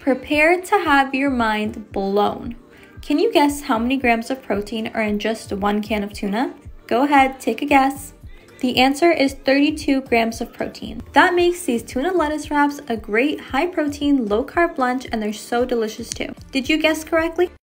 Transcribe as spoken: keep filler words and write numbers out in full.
Prepare to have your mind blown. Can you guess how many grams of protein are in just one can of tuna? Go ahead, take a guess. The answer is thirty-two grams of protein. That makes these tuna lettuce wraps a great high protein, low carb lunch, and they're so delicious too. Did you guess correctly?